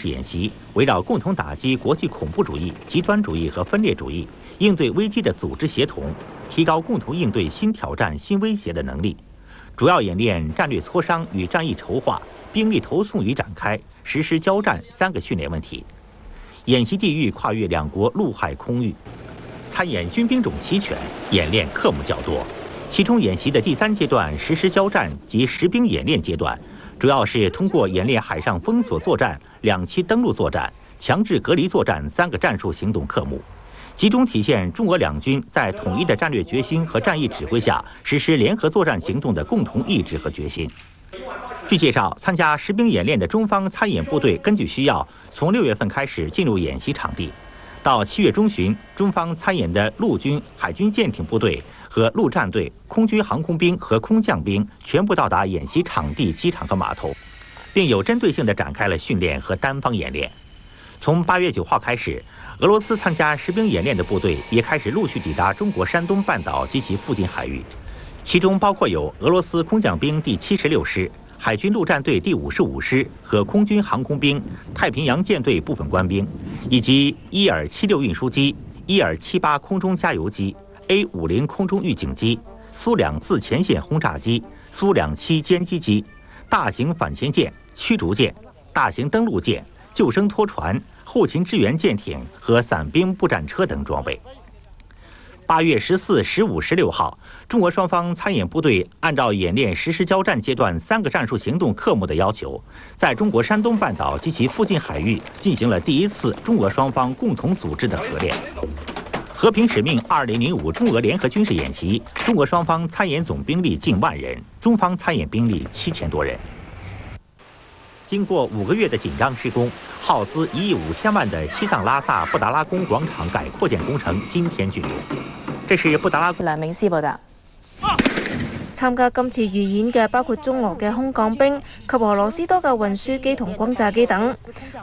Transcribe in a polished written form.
事演习围绕共同打击国际恐怖主义、极端主义和分裂主义，应对危机的组织协同，提高共同应对新挑战、新威胁的能力。主要演练战略磋商与战役筹划、兵力投送与展开、实施交战3个训练问题。演习地域跨越2国陆海空域，参演军兵种齐全，演练科目较多。其中演习的第3阶段实施交战及实兵演练阶段，主要是通过演练海上封锁作战、2栖登陆作战、强制隔离作战3个战术行动科目，集中体现中俄两军在统一的战略决心和战役指挥下实施联合作战行动的共同意志和决心。据介绍，参加实兵演练的中方参演部队根据需要，从6月份开始进入演习场地。到7月中旬，中方参演的陆军、海军舰艇部队和陆战队、空军航空兵和空降兵全部到达演习场地、机场和码头，并有针对性地展开了训练和单方演练。从8月9号开始，俄罗斯参加实兵演练的部队也开始陆续抵达中国山东半岛及其附近海域，其中包括有俄罗斯空降兵第76师、海军陆战队第55师和空军航空兵、太平洋舰队部分官兵，以及伊尔76运输机、伊尔78空中加油机、A50空中预警机、苏2自前线轰炸机、苏27歼击机、大型反潜舰、驱逐舰、大型登陆舰、救生拖船、后勤支援舰艇和伞兵步战车等装备。8月14、15、16号，中俄双方参演部队按照演练实施交战阶段3个战术行动科目的要求，在中国山东半岛及其附近海域进行了第1次中俄双方共同组织的合练。和平使命2005中俄联合军事演习，中俄双方参演总兵力近10000人，中方参演兵力7000多人。经过5个月的紧张施工，耗资1亿5千万的西藏拉萨布达拉宫广场改扩建工程今天竣工。这是布達拉宮。 梁銘詩報道。參加今次預演嘅包括中俄嘅空降兵及俄羅斯多架運輸機同轟炸機等。